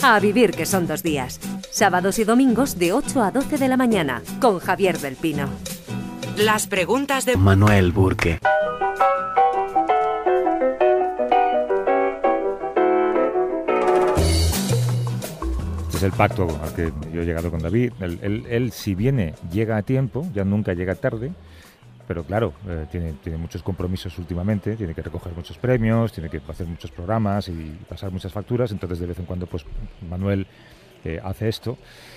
A vivir que son 2 días. Sábados y domingos de 8 a 12 de la mañana con Javier del Pino. Las preguntas de Manuel Burke. Este es el pacto al que yo he llegado con David. Él si viene, llega a tiempo, ya nunca llega tarde. Pero claro, tiene muchos compromisos últimamente, tiene que recoger muchos premios, tiene que hacer muchos programas y pasar muchas facturas, entonces de vez en cuando pues Manuel hace esto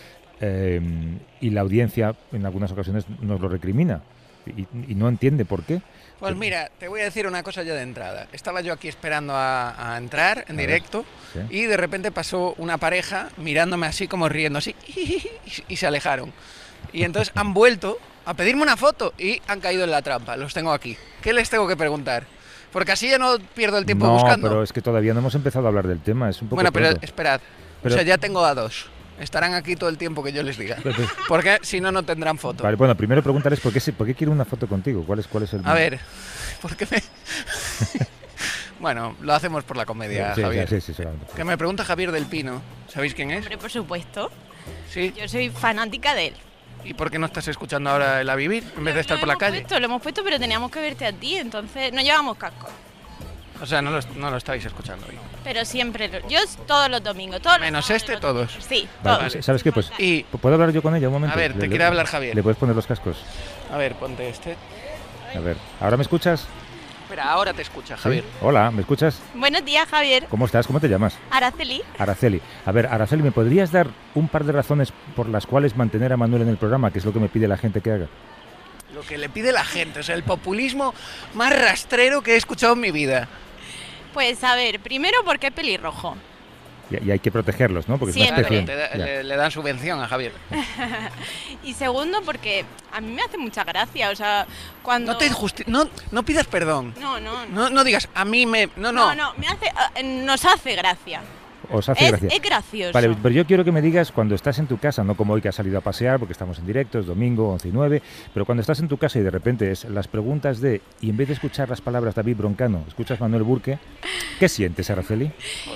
y la audiencia en algunas ocasiones nos lo recrimina y no entiende por qué. Pues mira, te voy a decir una cosa ya de entrada. Estaba yo aquí esperando a entrar en directo, ¿sí? Y de repente pasó una pareja mirándome así como riendo así y se alejaron. Y entonces han vuelto a pedirme una foto y han caído en la trampa. Los tengo aquí. ¿Qué les tengo que preguntar? Porque así ya no pierdo el tiempo buscando. No, pero es que todavía no hemos empezado a hablar del tema. Es un poco bueno, pero pronto. esperad. O sea, ya tengo a 2. Estarán aquí todo el tiempo que yo les diga. Porque si no, no tendrán foto. Vale, bueno, primero preguntarles por qué quiero una foto contigo. ¿Cuál es el...? A ver, ¿por qué me...? Bueno, lo hacemos por la comedia, sí, Javier. Sí, Que me pregunta Javier del Pino. ¿Sabéis quién es? Hombre, por supuesto. Sí. Yo soy fanática de él. ¿Y por qué no estás escuchando ahora el A Vivir en vez de estar por la calle? Lo hemos puesto, pero teníamos que verte a ti, entonces no llevamos casco. O sea, no lo estáis escuchando hoy. Pero siempre, yo todos los domingos, Menos todos. Sí, vale, todos. ¿sabes qué? Pues, y ¿puedo hablar yo con ella un momento? A ver, te quiere hablar Javier. ¿Le puedes poner los cascos? A ver, ponte este. A ver, ¿ahora me escuchas? Espera, ahora te escucha, Javier. ¿Sí? Hola, ¿me escuchas? Buenos días, Javier. ¿Cómo estás? ¿Cómo te llamas? Araceli. Araceli. A ver, Araceli, ¿me podrías dar un par de razones por las cuales mantener a Manuel en el programa, que es lo que me pide la gente que haga? Lo que le pide la gente, o sea, el populismo más rastrero que he escuchado en mi vida. Pues a ver, primero porque es pelirrojo. Y hay que protegerlos, ¿no? Porque siempre. es una especie. Le dan subvención a Javier. Y segundo porque a mí me hace mucha gracia, o sea, cuando... No pidas perdón. No, digas, a mí me... No, me hace, nos hace gracia. Os hace gracia. Es gracioso. Vale, pero yo quiero que me digas cuando estás en tu casa, no como hoy que has salido a pasear, porque estamos en directo, es domingo, 11 y 9, pero cuando estás en tu casa y de repente es las preguntas de, y en vez de escuchar las palabras David Broncano, escuchas Manuel Burke, ¿qué sientes, Araceli?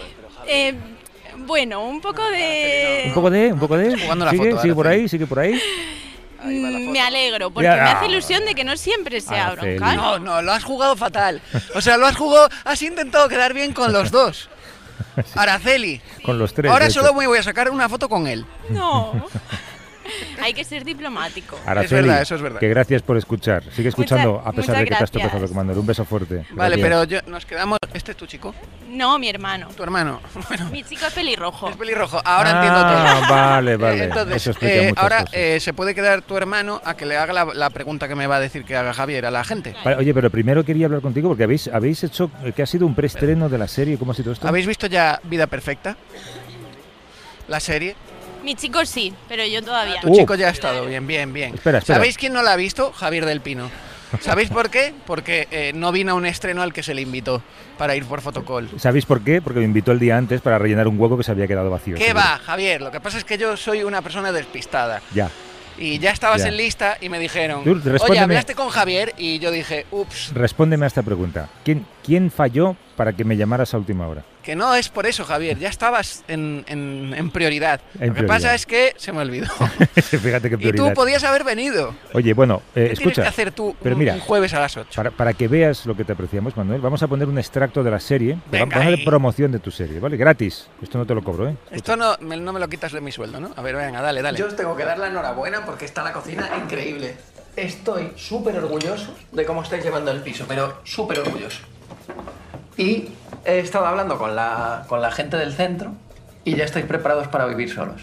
Bueno, un poco de... ¿Un poco de? Jugando la foto, Sigue por ahí. Me alegro, porque me hace ilusión de que no siempre sea Broncano. No, lo has jugado fatal. O sea, has intentado quedar bien con los dos. Araceli. Con los 3. Ahora solo me voy a sacar una foto con él. No. Hay que ser diplomático. Araceli, eso es verdad. Que gracias por escuchar. Sigue escuchando a pesar de que te has tropezado con Manuel. Un beso fuerte. Vale, gracias. pero nos quedamos... ¿Este es tu chico? No, mi hermano. ¿Tu hermano? Bueno. Mi chico es pelirrojo. Es pelirrojo. Ahora entiendo todo. Vale. Entonces, eso explica muchas ahora cosas. se puede quedar tu hermano a que le haga la pregunta que me va a decir que haga Javier a la gente. Vale, oye, pero primero quería hablar contigo porque habéis hecho que ha sido un preestreno de la serie. ¿Cómo ha sido esto? ¿Habéis visto ya Vida Perfecta? La serie. Mi chico sí, pero yo todavía. Tu chico ya ha estado bien. Espera. ¿Sabéis quién no la ha visto? Javier del Pino. ¿Sabéis por qué? Porque no vino a un estreno al que se le invitó para ir por fotocall. ¿Sabéis por qué? Porque me invitó el día antes para rellenar un hueco que se había quedado vacío. ¿Qué va, Javier? Lo que pasa es que yo soy una persona despistada. Ya. Y ya estabas en lista y me dijeron, Respóndeme. oye, ¿hablaste con Javier? Y yo dije, ups. Respóndeme a esta pregunta. ¿Quién falló para que me llamaras a última hora? Que no es por eso, Javier. Ya estabas en prioridad. Lo que pasa es que se me olvidó. Fíjate qué prioridad. Y tú podías haber venido. Oye, bueno, ¿Qué escucha. tienes que hacer tú pero mira, un jueves a las 8? Para que veas lo que te apreciamos, Manuel, vamos a poner un extracto de la serie. Venga, vamos a hacer promoción de tu serie, ¿vale? Gratis. Esto no te lo cobro, ¿eh? Esto no me lo quitas de mi sueldo, ¿no? A ver, venga, dale. Yo os tengo que dar la enhorabuena porque está la cocina increíble. Estoy súper orgulloso de cómo estáis llevando el piso, pero súper orgulloso. Y he estado hablando con la gente del centro y ya estáis preparados para vivir solos.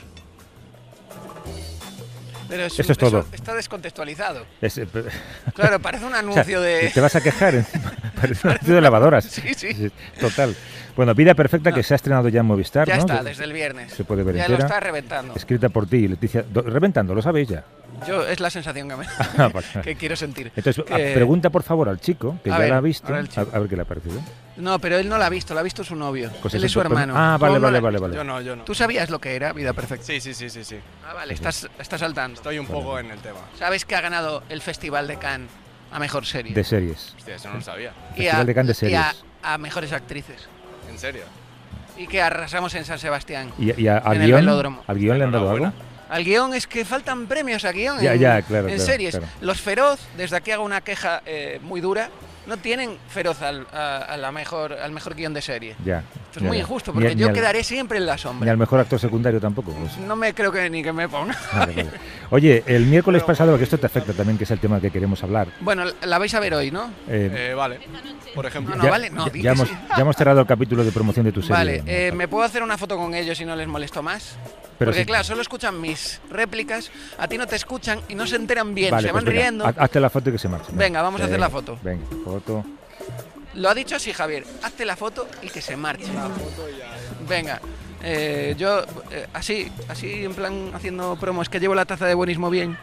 Pero esto es todo. Está descontextualizado. Es, claro, parece un anuncio de... Te vas a quejar encima. Parece un anuncio de lavadoras. Sí. Total. Bueno, Vida Perfecta, que se ha estrenado ya en Movistar, ya ¿no? está, desde el viernes. Se puede ver ya entera. Lo está reventando. Escrita por ti, Leticia. Reventando, ¿lo sabéis ya? Es la sensación que quiero sentir. Entonces, pregunta por favor al chico, que ya la ha visto, a ver qué le ha parecido. No, pero él no la ha visto su novio. Pues él es su hermano. Vale. Yo no. ¿Tú sabías lo que era Vida Perfecta? Sí. Ah, vale, estás saltando. Estoy un poco en el tema. ¿Sabes que ha ganado el Festival de Cannes a Mejor Serie? De series. Hostia, eso no lo sabía. Festival de Cannes de series. Y a Mejores Actrices. ¿En serio? y que arrasamos en San Sebastián. ¿Y al en el velódromo. ¿Al guión le han dado algo? Al guión es que faltan premios a guión Claro, en series. Claro. Los Feroz, desde aquí hago una queja muy dura, no tienen Feroz al mejor guión de serie. Ya. Esto es muy injusto, porque yo quedaré siempre en la sombra. Ni al mejor actor secundario tampoco. Pues. No me creo que ni que me ponga. Vale. Oye, el miércoles pasado, que esto te afecta también, que es el tema que queremos hablar. Bueno, la vais a ver hoy, ¿no? Vale. Por ejemplo. Ya hemos cerrado el capítulo de promoción de tu serie. Vale, ¿me puedo hacer una foto con ellos si no les molesto más? Porque claro, solo escuchan mis réplicas, a ti no te escuchan y no se enteran bien, se van riendo. Hazte la foto y que se marche. Venga, vamos a hacer la foto. Venga, foto. Lo ha dicho así, Javier, hazte la foto y que se marche. Venga, yo así en plan haciendo promo, es que llevo la taza de buenismo bien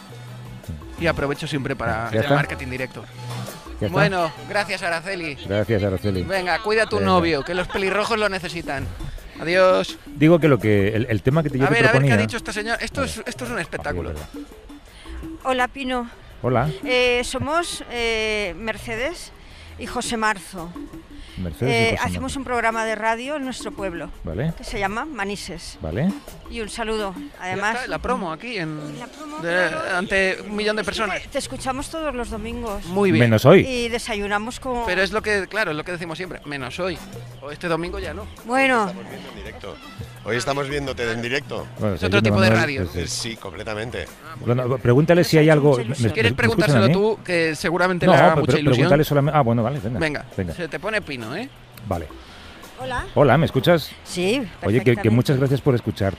y aprovecho siempre para el marketing directo. Bueno, gracias Araceli. Gracias Araceli. Venga, cuida a tu novio, que los pelirrojos lo necesitan. Adiós. Digo que el tema que te proponía... A ver, ¿qué ha dicho esta señora? Esto es un espectáculo. Hola, Pino. Hola. Somos Mercedes y José Marzo. Hacemos un programa de radio en nuestro pueblo, ¿vale? Que se llama Manises. ¿Vale? Y un saludo, además. La promo aquí ante 1 millón de personas. Te escuchamos todos los domingos. Muy bien. Menos hoy. Y desayunamos con... Pero es lo que decimos siempre, menos hoy. O este domingo ya no. Bueno. Estamos viendo en directo. Hoy estamos viéndote en directo. Bueno, es otro tipo de radio. Sí, completamente. Bueno, pregúntale si hay algo... ¿Quieres preguntárselo tú? Que seguramente le hará mucha ilusión. Pregúntale solamente... bueno, vale, venga. Se te pone Pino, ¿eh? Vale. Hola. Hola, ¿me escuchas? Sí, Oye, que muchas gracias por escuchar.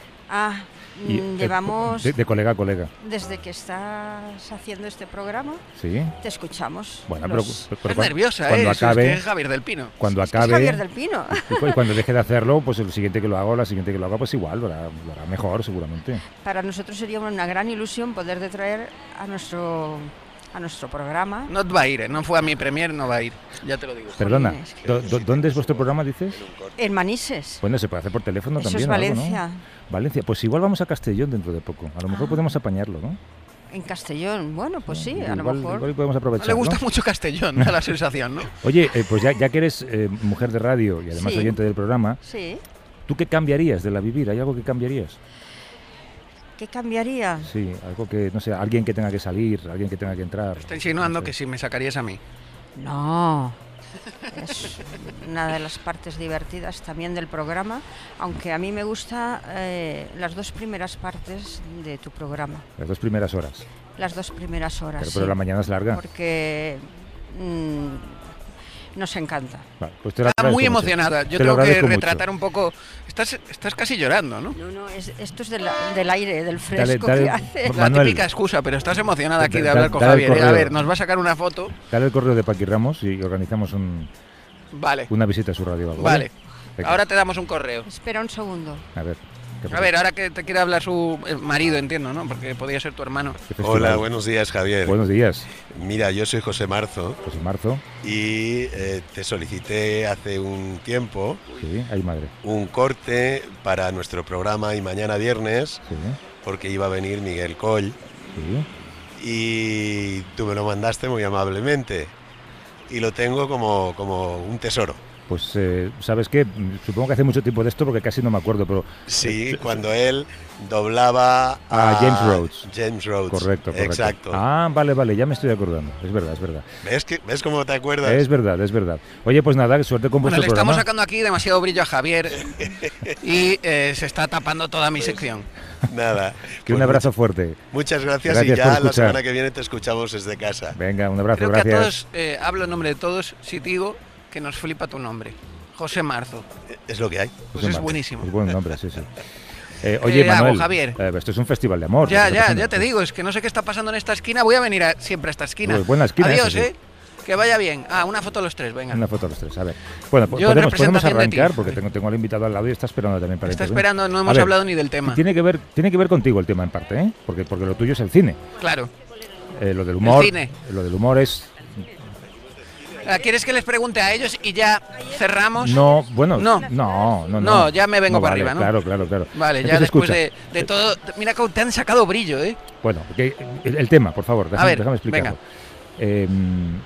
Llevamos... De colega a colega. Desde que estás haciendo este programa, sí, te escuchamos. Bueno, pero estás nerviosa, cuando acabe, es que Javier del Pino. Cuando acabe... Es Javier del Pino. Y cuando deje de hacerlo, pues el siguiente que lo haga o la siguiente que lo haga, pues igual, lo hará mejor seguramente. Para nosotros sería una gran ilusión poder traer a nuestro programa. No va a ir, no fue a mi premier, no va a ir, ya te lo digo. Perdona, ¿dónde es vuestro programa, dices? En Manises. Bueno, se puede hacer por teléfono Eso también. Es Valencia. Algo, ¿no? Valencia, pues igual vamos a Castellón dentro de poco. A lo mejor podemos apañarlo, ¿no? En Castellón, bueno, pues sí, a lo mejor. Igual podemos aprovechar. Le gusta mucho Castellón, da la sensación, ¿no? Oye, pues ya que eres mujer de radio y además oyente del programa, ¿tú qué cambiarías de la vivir? ¿Hay algo que cambiarías? ¿Qué cambiaría? Sí, algo que, no sé, alguien que tenga que salir, alguien que tenga que entrar. Está insinuando que si me sacarías a mí. No, es una de las partes divertidas también del programa, aunque a mí me gusta las 2 primeras partes de tu programa. Las 2 primeras horas. Las 2 primeras horas, pero la mañana es larga. Porque... nos encanta. Vale, pues está muy emocionada. Yo tengo que retratar un poco. Estás casi llorando, ¿no? No, esto es del aire, del fresco que hace. La típica excusa, pero estás emocionada aquí de hablar con Javier. A ver, nos va a sacar una foto. Dale el correo de Paqui Ramos y organizamos una visita a su radio. Vale. Ahora te damos un correo. Espera un segundo. A ver, ahora que te quiere hablar su marido, entiendo, ¿no? Porque podría ser tu hermano. Hola, buenos días, Javier. Buenos días. Mira, yo soy José Marzo. José Marzo. Y te solicité hace un tiempo un corte para nuestro programa y mañana viernes, porque iba a venir Miguel Coll. Y tú me lo mandaste muy amablemente. Y lo tengo como un tesoro. Pues, ¿sabes qué? Supongo que hace mucho tiempo de esto porque casi no me acuerdo, pero... Sí, cuando él doblaba a James Rhodes. James Rhodes. Correcto. Exacto. Ah, vale, ya me estoy acordando. Es verdad. ¿Ves cómo te acuerdas? Es verdad. Oye, pues nada, suerte con vuestro programa. Le estamos sacando aquí demasiado brillo a Javier y se está tapando toda mi sección. Nada. Que un abrazo fuerte. Muchas gracias y ya la semana que viene te escuchamos desde casa. Venga, un abrazo, Creo gracias. Que a todos, hablo en nombre de todos, si te digo que nos flipa tu nombre. José Marzo. Es lo que hay. Pues es buenísimo. Es buen nombre, sí. Oye, Manuel, Javier? Esto es un festival de amor. Ya te digo, es que no sé qué está pasando en esta esquina. Voy a venir siempre a esta esquina. Pues buena esquina. Adiós, que vaya bien. Una foto de los 3, venga. Una foto de los 3, a ver. Bueno, podemos arrancar porque tengo al invitado al lado y está esperando también para Está esperando, no hemos hablado ni del tema. Tiene que ver contigo el tema en parte, ¿eh? Porque lo tuyo es el cine. Claro. Lo del humor. El cine. Lo del humor es... ¿Quieres que les pregunte a ellos y ya cerramos? No, bueno, no. No, ya me vengo para arriba, ¿no? Claro. Vale, entonces, ya después de todo... Mira cómo te han sacado brillo, ¿eh? Bueno, el tema, por favor, déjame explicarlo.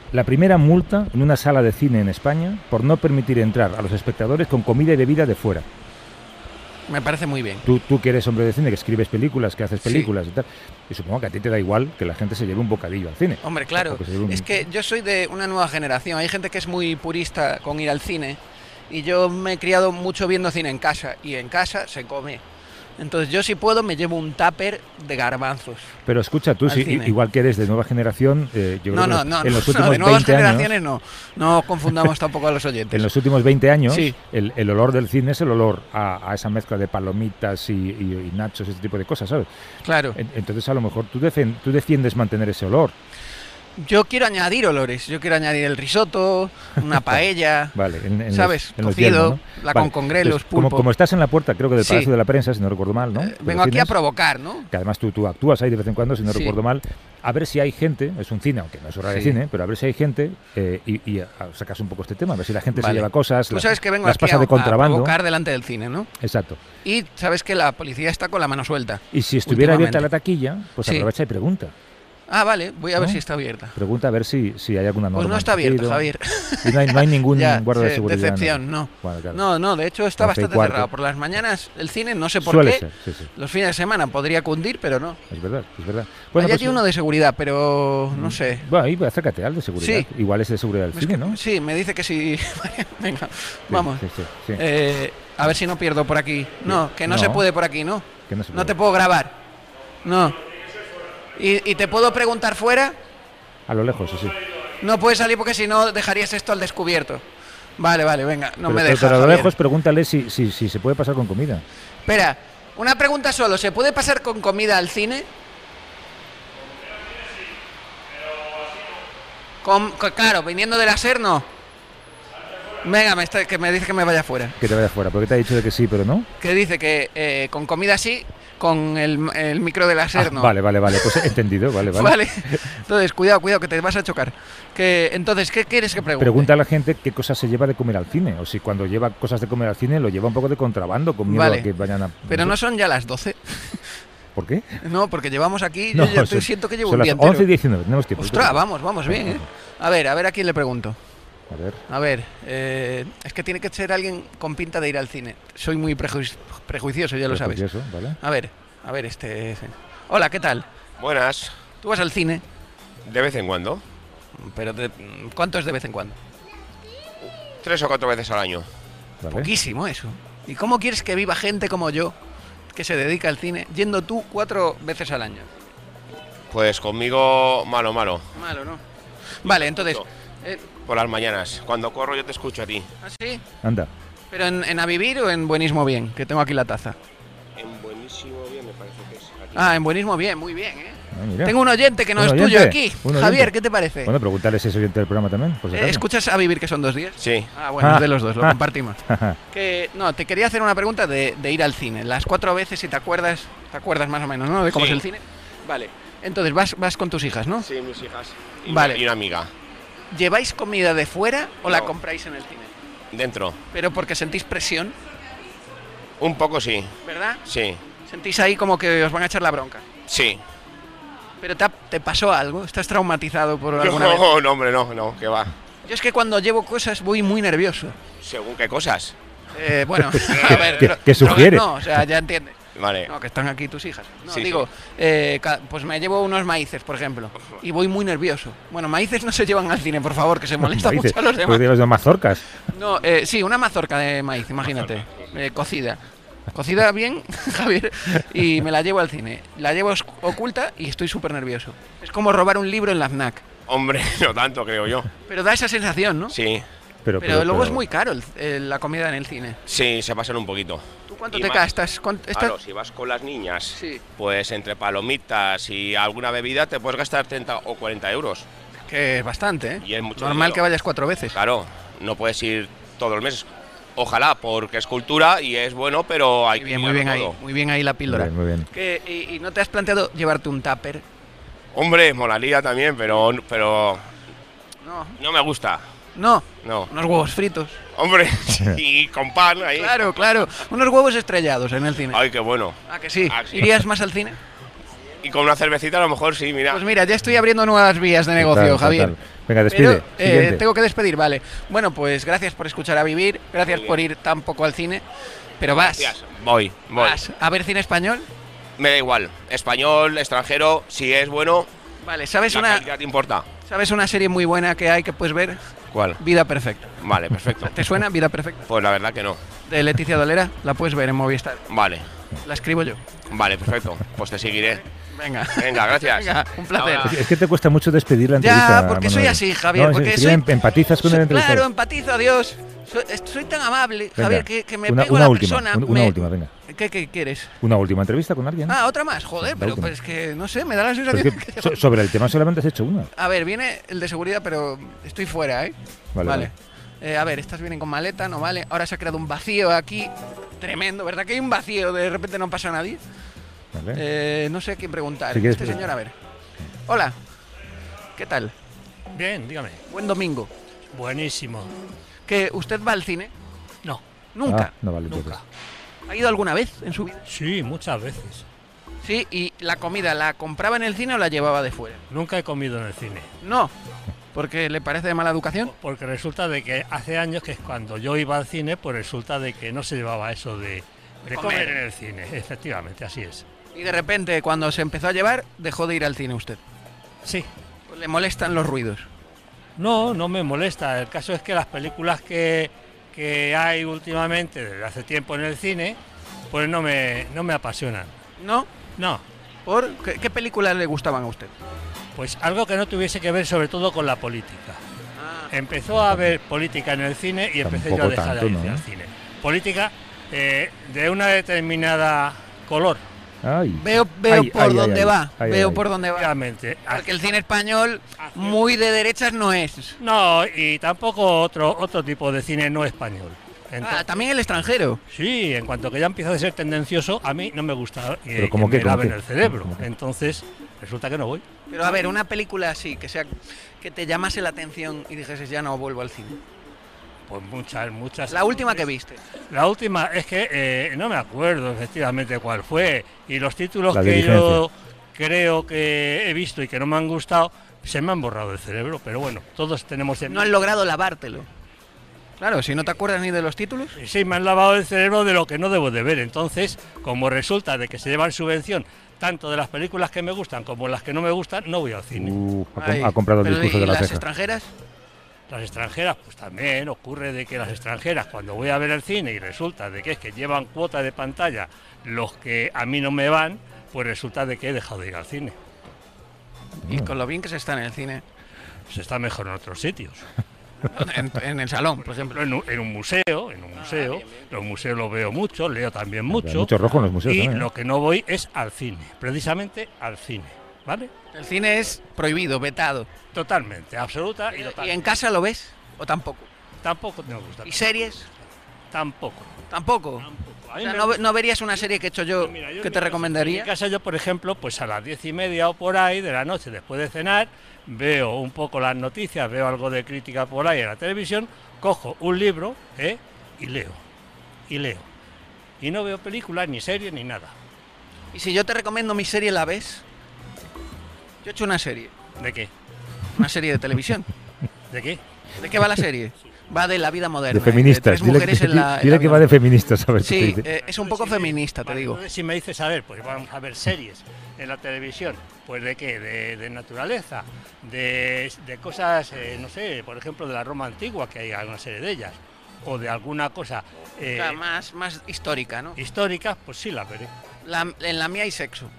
la primera multa en una sala de cine en España por no permitir entrar a los espectadores con comida y bebida de fuera. Me parece muy bien. Tú que eres hombre de cine, que escribes películas, que haces películas y tal, y supongo que a ti te da igual que la gente se lleve un bocadillo al cine. Hombre, claro. Es que yo soy de una nueva generación. Hay gente que es muy purista con ir al cine y yo me he criado mucho viendo cine en casa y en casa se come. Entonces yo si puedo me llevo un tupper de garbanzos. Pero escucha, tú sí, igual que eres de nueva generación, yo creo que en los últimos de nuevas 20 generaciones años, no confundamos tampoco a los oyentes. En los últimos 20 años, sí. el olor del cine es el olor a esa mezcla de palomitas y nachos, ese tipo de cosas, ¿sabes? Claro. Entonces a lo mejor tú defiendes mantener ese olor. Yo quiero añadir olores, yo quiero añadir el risotto, una paella, vale, ¿sabes? En cocido, ¿no? la con congrelos, pulpo. Como estás en la puerta, creo que del Palacio de la Prensa, si no recuerdo mal, ¿no? Vengo aquí a provocar, ¿no? Que además tú actúas ahí de vez en cuando, si no recuerdo mal, a ver si hay gente, es un cine, aunque no es hora de cine, pero a ver si hay gente, y sacas un poco este tema, a ver si la gente se lleva cosas, tú sabes que vengo las aquí pasa de contrabando. A provocar delante del cine, ¿no? Exacto. Y sabes que la policía está con la mano suelta. Y si estuviera abierta la taquilla, pues aprovecha y pregunta. Ah, vale, voy a ver si está abierta. Pregunta a ver si hay alguna norma. Pues no está abierta, Javier. Y no hay ningún guardia de seguridad. Decepción, no. Bueno, claro. No, de hecho está bastante cerrado. Por las mañanas el cine, no sé por Suele qué. Ser, sí. Los fines de semana podría cundir, pero no. Es verdad. Bueno, hay uno de seguridad, pero no sé. Bueno, ahí acércate al de seguridad. Sí. Igual es de seguridad del cine, ¿no? Sí, me dice que sí. Venga, vamos. Sí. A ver si no pierdo por aquí. No, que no se puede por aquí, ¿no? Que no se puede. No te puedo grabar. No. ¿Y te puedo preguntar fuera? A lo lejos, sí. No puedes salir porque si no dejarías esto al descubierto. Vale, venga, me dejas. Pero a lo lejos pregúntale si se puede pasar con comida. Espera, una pregunta solo. ¿Se puede pasar con comida al cine? Claro, viniendo del Aser, no. Venga, que me dice que me vaya fuera. Que te vaya fuera, porque te ha dicho de que sí, pero no. Que dice que con comida sí, con el micro del láser no. Vale, pues he entendido, vale. Vale, entonces cuidado, que te vas a chocar. Entonces, ¿qué quieres que pregunte? Pregunta a la gente qué cosas se lleva de comer al cine, o si cuando lleva cosas de comer al cine lo lleva un poco de contrabando, con miedo a que vayan a... Pero no son ya las 12. ¿Por qué? No, porque llevamos aquí, yo ya siento que llevo un día entero. 11 y 19, tenemos tiempo. Ostras, vamos bien, ¿eh? A ver a quién le pregunto. A ver, es que tiene que ser alguien con pinta de ir al cine. Soy muy prejuicioso, ya lo sabes. ¿Vale? A ver, Hola, ¿qué tal? Buenas. ¿Tú vas al cine? De vez en cuando. ¿Pero cuánto es de vez en cuando? 3 o 4 veces al año. ¿Vale? Poquísimo eso. ¿Y cómo quieres que viva gente como yo, que se dedica al cine, yendo tú 4 veces al año? Pues conmigo, malo. Malo, ¿no? Vale, entonces... por las mañanas. Cuando corro yo te escucho a ti. ¿Ah, sí? Anda. ¿Pero en A Vivir o en Buenismo Bien? Que tengo aquí la taza. En Buenísimo Bien me parece que es aquí. Ah, en Buenismo Bien, muy bien, ¿eh? Tengo un oyente que no es tuyo aquí. Javier, ¿qué te parece? Bueno, preguntarle si es oyente del programa también. Por si ¿Escuchas A Vivir que son 2 días? Sí. Ah, bueno, de los dos, lo compartimos. No, te quería hacer una pregunta de ir al cine. Las 4 veces, si te acuerdas más o menos, ¿no? De cómo es el cine. Vale. Entonces, vas con tus hijas, ¿no? Sí, mis hijas. Y una amiga. ¿Lleváis comida de fuera o la compráis en el cine? Dentro. ¿Pero porque sentís presión? Un poco sí. ¿Verdad? Sí. ¿Sentís ahí como que os van a echar la bronca? Sí. ¿Pero te pasó algo? ¿Estás traumatizado por alguna vez? No, hombre, no, que va. Yo es que cuando llevo cosas voy muy nervioso. ¿Según qué cosas? Bueno, a ver... ¿Qué sugiere? No, o sea, ya entiendes. Vale. No, que están aquí tus hijas. No, sí, digo, pues me llevo unos maíces, por ejemplo, y voy muy nervioso. Bueno, maíces no se llevan al cine, por favor, que se molesta mucho a los demás. ¿Pues de las mazorcas? No, sí, una mazorca de maíz, imagínate, cocida. Cocida bien, Javier, y me la llevo al cine. La llevo oculta y estoy súper nervioso. Es como robar un libro en la FNAC. Hombre, no tanto, creo yo. Pero da esa sensación, ¿no? Sí. Pero luego es muy caro la comida en el cine. Sí, se pasan un poquito. ¿Tú cuánto te gastas? Claro, si vas con las niñas, sí, pues entre palomitas y alguna bebida te puedes gastar 30 o 40 euros. Que es bastante, ¿eh? Y es mucho normal dinero. Que vayas 4 veces. Claro, no puedes ir todos los meses. Ojalá, porque es cultura y es bueno, pero hay que muy bien ahí la píldora. Muy bien. ¿Y no te has planteado llevarte un tupper? Hombre, molaría también, pero no me gusta. No. No. Unos huevos fritos. Hombre, y con pan ahí. Claro. Unos huevos estrellados en el cine. Ay, qué bueno. ¿Ah, que sí? Ah, sí. ¿Irías más al cine? Y con una cervecita a lo mejor sí, mira. Pues mira, ya estoy abriendo nuevas vías de negocio, Javier. Venga, despide. Pero, tengo que despedir, vale. Bueno, pues gracias por escuchar a Vivir, gracias por ir tan poco al cine. Pero vas. Gracias. Voy. ¿Vas a ver cine español? Me da igual. Español, extranjero, si es bueno. Vale, ¿sabes la calidad te importa? ¿Sabes una serie muy buena que hay que puedes ver? ¿Cuál? Vida Perfecta. Vale, perfecto. ¿Te suena Vida Perfecta? Pues la verdad que no. De Leticia Dolera, la puedes ver en Movistar. Vale. La escribo yo. Vale, perfecto. Pues te seguiré. Venga, gracias. Venga, un placer. Es que te cuesta mucho despedir la entrevista. Ya, porque Manuel. soy así, Javier. No, porque empatizas con el entrevistado. Claro, empatizo, adiós. Soy tan amable, Venga, Javier, que me pego a la persona. Una última, venga. ¿Qué quieres? Una última entrevista con alguien. Ah, otra más, joder, pero pues que no sé, me da la sensación que... Sobre el tema solamente has hecho una. A ver, viene el de seguridad, pero estoy fuera, ¿eh? Vale. A ver, estas vienen con maleta, no vale. Ahora se ha creado un vacío aquí, tremendo, ¿verdad? Que hay un vacío, de repente no pasa nadie. Vale. No sé a quién preguntar. Si este señor, a ver. Hola, ¿qué tal? Bien, dígame. Buen domingo. Buenísimo. ¿Que usted va al cine? No. ¿Nunca? No vale. Nunca. ¿Ha ido alguna vez en su vida? Sí, muchas veces. Sí, ¿y la comida la compraba en el cine o la llevaba de fuera? Nunca he comido en el cine. No, ¿porque le parece de mala educación? Porque resulta de que hace años que cuando yo iba al cine, pues resulta de que no se llevaba eso de comer en el cine. Efectivamente, así es. Y de repente, cuando se empezó a llevar, dejó de ir al cine usted. Sí. ¿Le molestan los ruidos? No, no me molesta. El caso es que las películas que hay últimamente, desde hace tiempo en el cine, pues no me apasionan. ¿No? No. ¿Por qué películas le gustaban a usted? Pues algo que no tuviese que ver sobre todo con la política. Empezó a haber política en el cine y empecé yo a dejar de ir al cine. Política de una determinada color. Veo por dónde va. Veo por dónde va. Obviamente. Porque el cine español muy de derechas no es. No, y tampoco otro tipo de cine no español. Entonces, también el extranjero. Sí, en cuanto que ya empieza a ser tendencioso, a mí no me gusta que me laven el cerebro. Entonces, resulta que no voy. Pero a ver, una película así, que te llamase la atención y dijeses ya no vuelvo al cine. Pues muchas. La última que viste. La última es que no me acuerdo efectivamente cuál fue. Y los títulos que yo creo que he visto y que no me han gustado, se me han borrado el cerebro. Pero bueno, todos tenemos... No han logrado lavártelo. Claro, si no te acuerdas ni de los títulos. Sí, me han lavado el cerebro de lo que no debo de ver. Entonces, como resulta de que se llevan subvención tanto de las películas que me gustan como las que no me gustan, no voy al cine. Ha comprado el discurso de la ceja. ¿Las extranjeras? Las extranjeras, pues también ocurre de que las extranjeras, cuando voy a ver el cine y resulta de que es que llevan cuota de pantalla los que a mí no me van, pues resulta de que he dejado de ir al cine. Y con lo bien que se está en el cine. Se está mejor en otros sitios. En el salón, por ejemplo. En un museo. Los museos los veo mucho, leo también mucho. Mucho rojo en los museos. Y también, lo que no voy es al cine, precisamente al cine, ¿vale? El cine es prohibido, vetado. Totalmente, absoluta y total. ¿Y en casa lo ves o tampoco? Tampoco me gusta. ¿Y series? Tampoco. ¿Tampoco? O sea, ¿no verías una serie que he hecho yo, que te recomendaría? En casa yo, por ejemplo, pues a las 10:30 o por ahí de la noche, después de cenar, veo un poco las noticias, veo algo de crítica por ahí en la televisión, cojo un libro y leo. Y no veo películas, ni series, ni nada. ¿Y si yo te recomiendo mi serie, la ves? Yo he hecho una serie. ¿De qué? Una serie de televisión. ¿De qué? ¿De qué va la serie? Va de la vida moderna. De feministas. Dile que va de feministas. A ver, sí, es un poco feminista, te digo. Si me dices, a ver, pues vamos a ver series en la televisión. Pues ¿de qué? De naturaleza, de cosas, no sé, por ejemplo, de la Roma antigua, que hay una serie de ellas. O de alguna cosa... más histórica, ¿no? Histórica, pues sí la veré. En la mía hay sexo.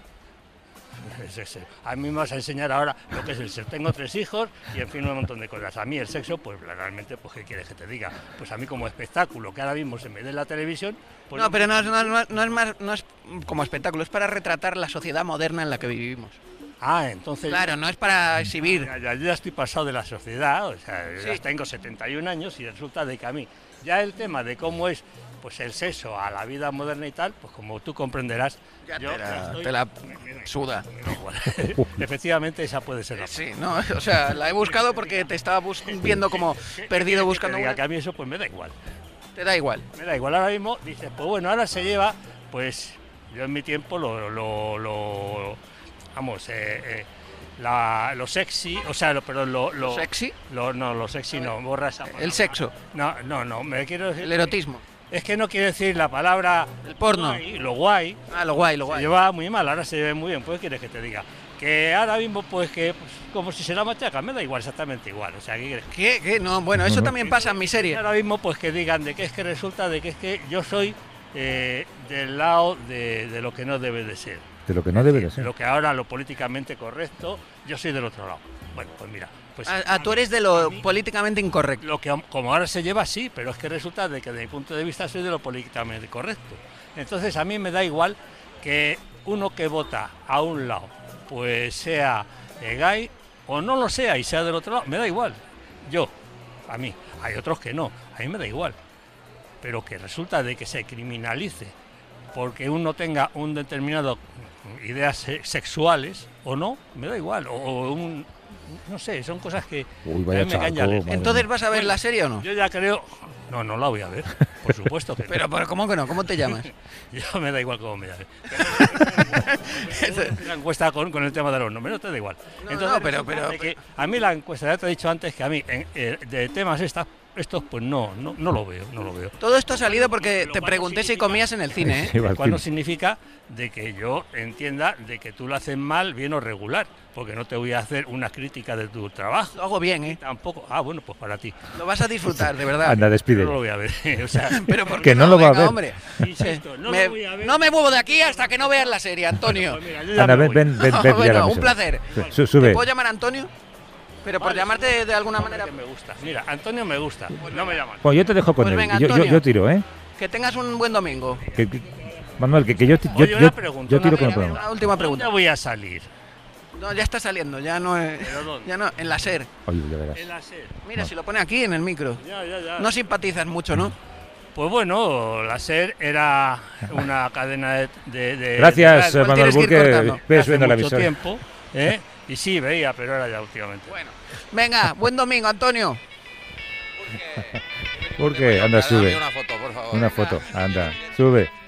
A mí me vas a enseñar ahora lo que es el sexo. Tengo 3 hijos y en fin un montón de cosas. A mí el sexo, pues realmente, pues ¿qué quieres que te diga? Pues a mí como espectáculo que ahora mismo se me dé en la televisión... Pues no, pero no es como espectáculo, es para retratar la sociedad moderna en la que vivimos. Entonces... Claro, no es para exhibir. Yo ya estoy pasado de la sociedad, o sea, ya tengo 71 años y resulta de que a mí ya el tema de cómo es pues el sexo a la vida moderna y tal, pues como tú comprenderás, te la suda. Efectivamente, esa puede ser la sí, no, o sea, la he buscado porque te estaba viendo como perdido buscando una. Que a mí eso pues me da igual. ¿Te da igual? Me da igual, ahora mismo dices, pues bueno, ahora se lleva, pues yo en mi tiempo vamos, lo sexy, o sea, lo ¿sexy? Lo sexy no, borra esa palabra. El sexo. No, me quiero decir... El erotismo. Es que no quiero decir la palabra... El porno. Lo guay. Lo guay. Se lleva muy mal, ahora se ve muy bien, pues quieres que te diga. Que ahora mismo, pues como si se la machaca, me da igual, exactamente igual. O sea, ¿Qué? No, bueno, eso también pasa en mi serie. Ahora mismo, pues que digan de que es que resulta de que es que yo soy del lado de lo que no debe de ser. De lo que no debe de ser. Lo que ahora lo políticamente correcto, yo soy del otro lado. Bueno, pues mira. Pues tú eres de lo políticamente incorrecto. Lo que como ahora se lleva, sí, pero es que resulta de que desde mi punto de vista soy de lo políticamente correcto. Entonces a mí me da igual que uno que vota a un lado, pues sea gay o no lo sea y sea del otro lado, me da igual. A mí. Hay otros que no, a mí me da igual. Pero que resulta de que se criminalice porque uno tenga un determinado ideas sexuales o no, me da igual. No sé, son cosas que me caen. ¿Entonces vas a ver la serie o no? Yo ya creo... No la voy a ver, por supuesto que pero ¿cómo que no? ¿Cómo te llamas? Yo me da igual cómo me llame. La encuesta con el tema de los números, te da igual. Entonces, pero a mí la encuesta, ya te he dicho antes que a mí de temas estos pues no lo veo. Todo esto ha salido porque te pregunté si comías en el cine, ¿eh? Lo cual no significa de que yo entienda de que tú lo haces mal, bien o regular, porque no te voy a hacer una crítica de tu trabajo. Lo hago bien, ¿eh? Tampoco. Bueno, pues para ti. Lo vas a disfrutar, de verdad. Anda, despide. No lo voy a ver. O sea, pero ¿por que no lo va a ver. Hombre. Insisto, lo voy a ver. No me muevo de aquí hasta que no veas la serie, Antonio. Pues mira, Anda, ven. Bueno, un placer. Sube. ¿Te puedo llamar Antonio? Pero por llamarte de alguna manera. Me gusta. Mira, Antonio me gusta. No me llaman. Pues yo te dejo con él. Venga, yo tiro, ¿eh? Que tengas un buen domingo. Manuel, que yo tiro con el programa. Una última pregunta. ¿Dónde voy a salir? No, ya está saliendo, ya no es. ¿Pero dónde? Ya no, en la SER. Oye, ya verás. En la SER. Mira, si lo pone aquí en el micro. Ya. No simpatizas mucho, ¿no? Pues bueno, la SER era una cadena de Gracias, Manuel Burke. Ves viendo la emisora. Tiempo, y sí, veía, pero era ya últimamente. Bueno, venga, buen domingo, Antonio. ¿Por qué? Anda, sube. Una foto, por favor. Una foto, anda, sube.